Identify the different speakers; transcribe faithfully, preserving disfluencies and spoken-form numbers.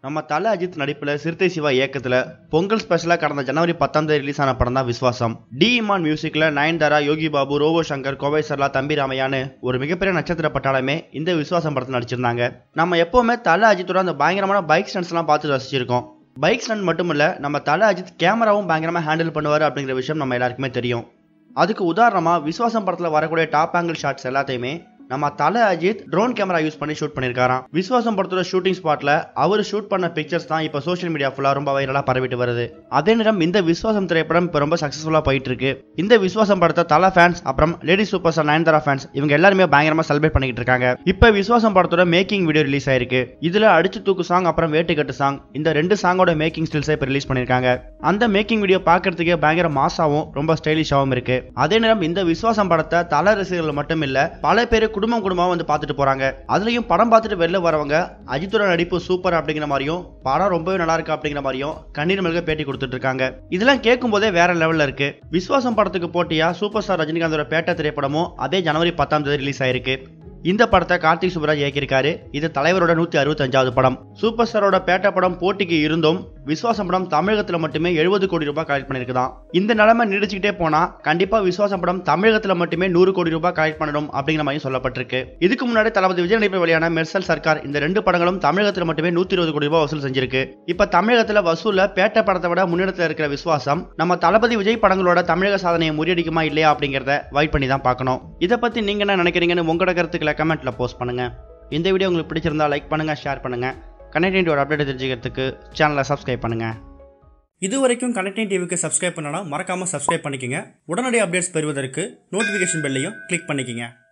Speaker 1: நம்ம தல அஜித் நடிப்புல சிறுத்தை சிவா இயக்கத்துல பொங்கல் ஸ்பெஷலா கடந்த ஜனவரி பத்தாம் தேதி ரிலீஸ் ஆன படம் தான் விஸ்வாசம். டி இமான் மியூசிக்ல நயன்தாரா, யோகி பாபு, ரோபோ சங்கர், கோவை சர்லா, தம்பி ராமையான்னு ஒரு மிகப்பெரிய நட்சத்திர பட்டாளமே இந்த விஸ்வாசம் படத்தில் நடிச்சிருந்தாங்க. நம்ம எப்பவுமே தல அஜித்தோட அந்த பயங்கரமான பைக் ஸ்டண்ட்ஸ் எல்லாம் பார்த்து ரசிச்சிருக்கோம். பைக் ஸ்டண்ட் மட்டும் இல்ல, நம்ம தல அஜித் கேமராவும் பயங்கரமா ஹேண்டில் பண்ணுவாரு அப்படிங்கிற விஷயம் நம்ம எல்லாருக்குமே தெரியும். அதுக்கு உதாரணமா விஸ்வாசம் படத்துல வரக்கூடிய டாப் ஆங்கிள் ஷாட்ஸ் எல்லாத்தையுமே நம்ம Thala Ajith drone camera use பண்ணி ஷூட் பண்ணிருக்காராம். விஸ்வாசம் படத்தோட ஷூட்டிங் ஸ்பாட்ல அவர் ஷூட் பண்ண பிக்சர்ஸ் தான் இப்ப சோஷியல் மீடியா ஃபுல்லா ரொம்ப வைரலா பரவிட்டு வருது. அதே நேரம் இந்த விஸ்வாசம் திரைப்படம் இப்ப ரொம்ப சக்சஸ்ஃபுல்லா போயிட்டு இருக்கு. இந்த விஸ்வாசம் படத்தை தல ஃபேன்ஸ் அப்புறம் lady super star Nayanthara fans இவங்க எல்லாருமே பயங்கரமா செலிப்ரேட் பண்ணிட்டு இருக்காங்க. இப்ப விஸ்வாசம் படத்தோட மேக்கிங் வீடியோ ரிலீஸ் ஆயிருக்கு. இதுல அடிச்சு தூக்கு சாங் அப்புறம் வேட்டுக்கட்டு சாங் இந்த ரெண்டு சாங்கோட மேக்கிங் ஸ்டில்ஸ் இப்ப ரிலீஸ் பண்ணிருக்காங்க. அந்த மேக்கிங் வீடியோ பாக்குறதுக்கே பயங்கர மாசாவும் ரொம்ப ஸ்டைலிஷாவும் இருக்கு. அதே நேரம் இந்த விஸ்வாசம் படத்தை தல ரசிகர்கள் மட்டும் இல்ல, பல பேர் குடும்பம் குடும்பமா வந்து பார்த்துட்டு போறாங்க. அதுலயும் படம் பார்த்துட்டு வெளில வரவங்க அஜித்தோட நடிப்பு சூப்பர் அப்படிங்கிற மாதிரியும், படம் ரொம்பவே நல்லா இருக்கு அப்படிங்கிற மாதிரியும் கண்ணீர் மல்க பேட்டி கொடுத்துட்டு இருக்காங்க. இதெல்லாம் கேட்கும் போதே வேற லெவல்ல இருக்கு. விஸ்வாசம் படத்துக்கு போட்டியா சூப்பர் ஸ்டார் ரஜினிகாந்தோட பேட்ட திரைப்படமும் அதே ஜனவரி பத்தாம் தேதி ரிலீஸ் ஆயிருக்கு. இந்த படத்தை கார்த்திக் சுப்ராஜ் இயக்கியிருக்காரு. இது தலைவரோட நூத்தி அறுபத்தி அஞ்சாவது படம். சூப்பர் ஸ்டாரோட பேட்ட படம் போட்டிக்கு இருந்தும் விஸ்வாசம் படம் தமிழகத்துல மட்டுமே எழுபது கோடி ரூபாய் கலெக்ட் பண்ணிருக்குதான். இந்த நிலைமை நீடிச்சுக்கிட்டே போனா கண்டிப்பா விஸ்வாசம் படம் தமிழகத்துல மட்டுமே நூறு கோடி ரூபாய் கலெக்ட் பண்ணணும் அப்படிங்கிற மாதிரி சொல்லப்பட்டிருக்கு. இதுக்கு முன்னாடி தளபதி விஜய் நடிப்பில் வெளியான மெர்சல், சர்க்கார் இந்த ரெண்டு படங்களும் தமிழகத்துல மட்டுமே நூத்தி இருபது கோடி ரூபாய் வசூல் செஞ்சிருக்கு. இப்ப தமிழகத்துல வசூல்ல பேட்ட படத்தை விட முன்னிடத்துல இருக்கிற விஸ்வாசம் நம்ம தளபதி விஜய் படங்களோட தமிழக சாதனையை முறியடிக்குமா இல்லையா அப்படிங்கறத வெயிட் பண்ணி தான் பார்க்கணும். இதை பத்தி நீங்க என்ன நினைக்கிறீங்கன்னு உங்களோட கருத்துக்களை கமெண்ட்ல போஸ்ட் பண்ணுங்க. இந்த வீடியோ உங்களுக்கு பிடிச்சிருந்தா லைக் பண்ணுங்க, ஷேர் பண்ணுங்க. கனெக்டிங் ஒரு அப்டேட் தெரிஞ்சுக்கிறதுக்கு சேனலை சப்ஸ்கிரைப் பண்ணுங்க. இதுவரைக்கும் கனெக்டிங் டிவிக்கு சப்ஸ்கிரைப் பண்ணனா மறக்காம சப்ஸ்கிரைப் பண்ணிக்கங்க. உடனடி அப்டேட்ஸ் பெறுவதற்கு நோட்டிபிகேஷன் பெல்லையும் கிளிக் பண்ணிக்கங்க.